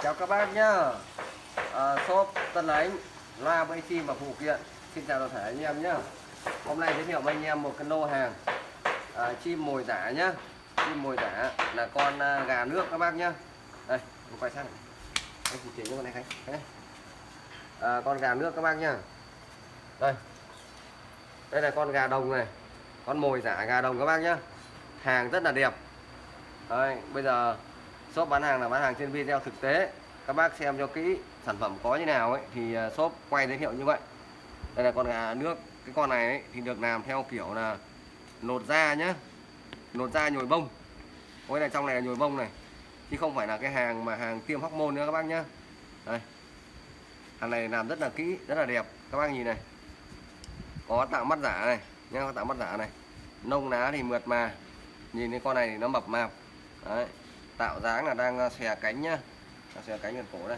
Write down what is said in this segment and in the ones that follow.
Chào các bác nhá. Shop Tân Ánh loa bay chim và phụ kiện. Xin chào toàn thể anh em nhá. Hôm nay giới thiệu với anh em một cái lô hàng chim mồi giả nhá. Chim mồi giả là con gà nước các bác nhá. Đây, mình quay sang. Anh chỉ chỉ cho con này Khánh. Con gà nước các bác nhá. Đây. Đây là con gà đồng này. Con mồi giả gà đồng các bác nhá. Hàng rất là đẹp. Đây, bây giờ shop bán hàng là bán hàng trên video thực tế, các bác xem cho kỹ sản phẩm có như nào ấy thì shop quay giới thiệu như vậy. Đây là con gà nước, cái con này ấy, thì được làm theo kiểu là lột da nhá, lột da nhồi bông. Cái này trong này là nhồi bông này, chứ không phải là cái hàng mà hàng tiêm hormone nữa các bác nhá. Đây, hàng này làm rất là kỹ, rất là đẹp, các bác nhìn này, có tạo mắt giả này nhá, có tạo mắt giả này, nông lá thì mượt mà, nhìn cái con này thì nó mập mạp. Đấy, tạo dáng là đang xòe cánh nhá, xòe cánh gần cổ đây.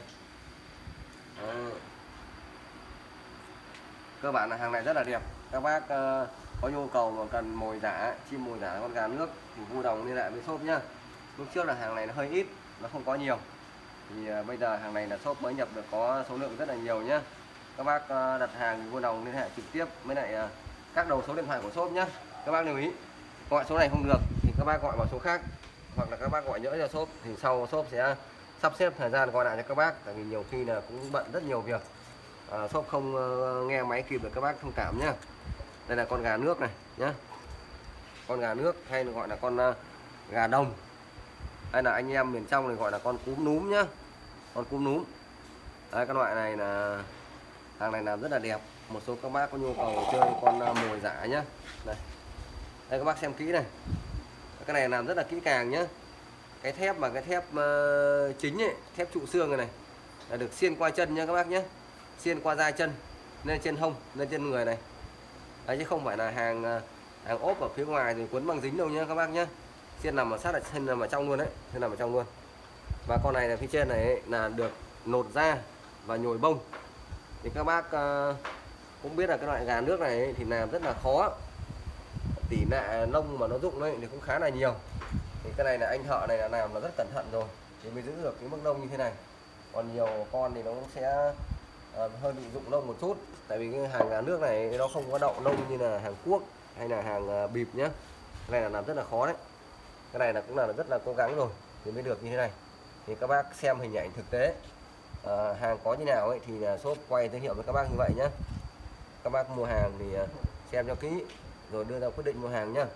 Cơ bản là hàng này rất là đẹp. Các bác có nhu cầu mà cần mồi giả, chim mồi giả con gà nước thì vui lòng liên hệ với shop nhá. Lúc trước là hàng này nó hơi ít, nó không có nhiều, thì bây giờ hàng này là shop mới nhập được, có số lượng rất là nhiều nhá. Các bác đặt hàng thì vui lòng liên hệ trực tiếp với lại các đầu số điện thoại của shop nhá. Các bác lưu ý, gọi số này không được thì các bác gọi vào số khác, hoặc là các bác gọi nhỡ cho shop thì sau shop sẽ sắp xếp thời gian gọi lại cho các bác, tại vì nhiều khi là cũng bận rất nhiều việc, shop không nghe máy kịp được, các bác thông cảm nhá. Đây là con gà nước này nhá, con gà nước hay gọi là con gà đồng, hay là anh em miền trong này gọi là con cúm núm nhá, con cúm núm. Đấy, các loại này là hàng này làm rất là đẹp. Một số các bác có nhu cầu chơi con mồi giả nhá. Đây các bác xem kỹ này, cái này làm rất là kỹ càng nhá. Cái thép mà cái thép chính ấy, thép trụ xương này là được xiên qua chân nha các bác nhé, xiên qua da chân lên trên hông, lên trên người này. Đấy, chứ không phải là hàng ốp ở phía ngoài thì quấn bằng dính đâu nhá các bác nhé. Xiên nằm ở sát, là xiên nằm ở trong luôn đấy, xiên nằm ở trong luôn. Và con này là phía trên này ấy, là được lột da và nhồi bông. Thì các bác cũng biết là cái loại gà nước này ấy, thì làm rất là khó, tỷ lệ lông mà nó rụng đấy thì cũng khá là nhiều. Thì cái này là anh thợ này là làm là rất cẩn thận rồi thì mới giữ được cái mức lông như thế này. Còn nhiều con thì nó cũng sẽ hơi bị rụng lông một chút, tại vì cái hàng gà nước này nó không có đậu lông như là hàng cuốc hay là hàng bịp nhá. Cái này là làm rất là khó đấy. Cái này là cũng là rất là cố gắng rồi thì mới được như thế này. Thì các bác xem hình ảnh thực tế hàng có như nào ấy thì là shop quay giới thiệu với các bác như vậy nhé. Các bác mua hàng thì xem cho kỹ rồi đưa ra quyết định mua hàng nhá.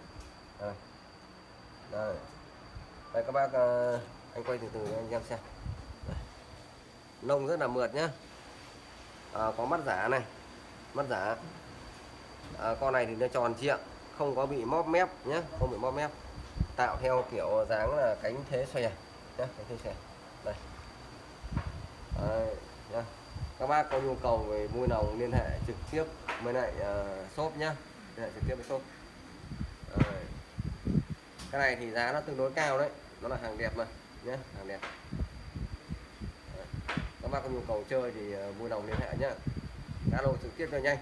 Đây. Đây các bác, anh quay từ từ cho anh em xem. Đây. Lông rất là mượt nhá. Có mắt giả này, mắt giả. Con này thì nó tròn trịa, không có bị móp mép nhé, không bị móp mép. Tạo theo kiểu dáng là cánh thế xòe nhé, cánh thế xòe. Đây. Đây nhá. Các bác có nhu cầu về vui lòng liên hệ trực tiếp với lại shop nhá, liên hệ trực tiếp với shop. Đây. Cái này thì giá nó tương đối cao đấy, nó là hàng đẹp mà nhé, hàng đẹp. Đấy. Các bác có nhu cầu chơi thì vui lòng liên hệ nhé, alo trực tiếp cho nhanh.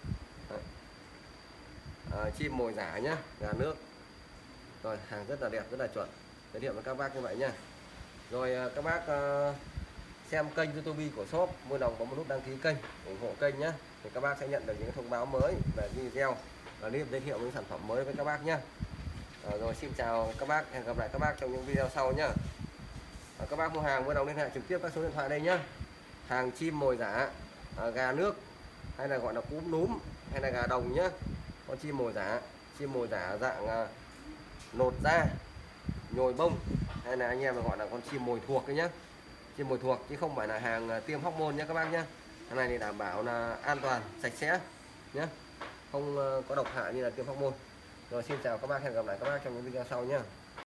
Chim mồi giả nhé, gà nước. Rồi, hàng rất là đẹp, rất là chuẩn, giới thiệu với các bác như vậy nhá. Rồi các bác xem kênh YouTube của shop, vui lòng có một nút đăng ký kênh, ủng hộ kênh nhé, thì các bác sẽ nhận được những thông báo mới về video và clip giới thiệu những sản phẩm mới với các bác nhé. Rồi xin chào các bác, hẹn gặp lại các bác trong những video sau nhá. Các bác mua hàng vui lòng liên hệ trực tiếp các số điện thoại đây nhá. Hàng chim mồi giả gà nước hay là gọi là cúm núm hay là gà đồng nhá. Con chim mồi giả dạng lột da nhồi bông, hay là anh em gọi là con chim mồi thuộc đấy nhá, chim mồi thuộc chứ không phải là hàng tiêm hormone nhé các bác nhá. Cái này thì đảm bảo là an toàn, sạch sẽ nhé, không có độc hại như là tiêm hormone. Rồi xin chào các bác, hẹn gặp lại các bác trong những video sau nhé.